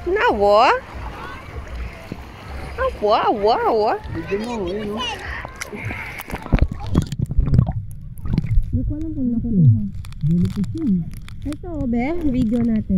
Nawa? Awa. Video mo, yun o. Hindi ko alam kung nakukuha. Jellyfish yun. Ito, be, video natin.